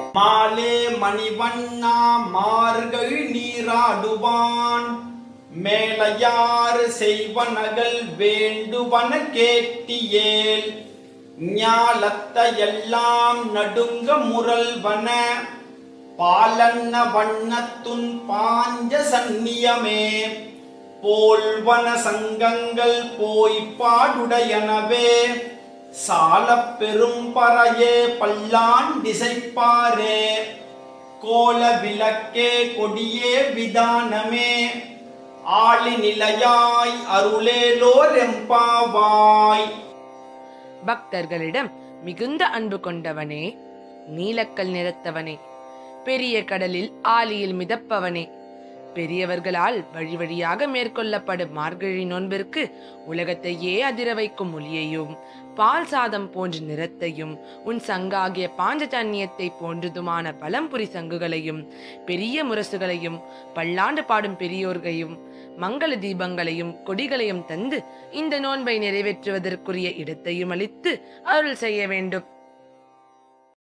மாலே மணிவண்ணா மார்கள் நீராடுவான் மேலையாறு செய்வனகள் வேண்டுவன கேட்டியேல் ஞாலத்தையெல்லாம் நடுங்க முரல்வன பாலன்ன வண்ணத்துன் பாஞ்ச சந்நியமே போல்வன சங்கங்கள் போய்ப்பாடுடையனவே சாலப் பெரும் பறையே பல்லான் திசைப்பாரே கோல விளக்கே கொடியே விதானமே ஆளி நிலையாய் அருளேலோர் எம்பாவாய். பக்தர்களிடம் மிகுந்த அன்பு கொண்டவனே, நீலக்கல் நிறத்தவனே, பெரிய கடலில் ஆலியில் மிதப்பவனே, பெரியவர்களால் வழி வழியாக மேற்கொள்ளப்படும் மார்கழி நோன்பிற்கு உலகத்தையே அதிர வைக்கும் ஒளியையும் பால் சாதம் போன்ற நிறத்தையும் உன் சங்காகிய பாஞ்சஜன்யத்தை போன்றதுமான பழம்புரி சங்குகளையும் பெரிய முரசுகளையும் பல்லாண்டு பாடும் பெரியோர்களையும் மங்கள தீபங்களையும் கொடிகளையும் தந்து இந்த நோன்பை நிறைவேற்றுவதற்குரிய இடத்தையும் அளித்து அருள் செய்ய வேண்டும்.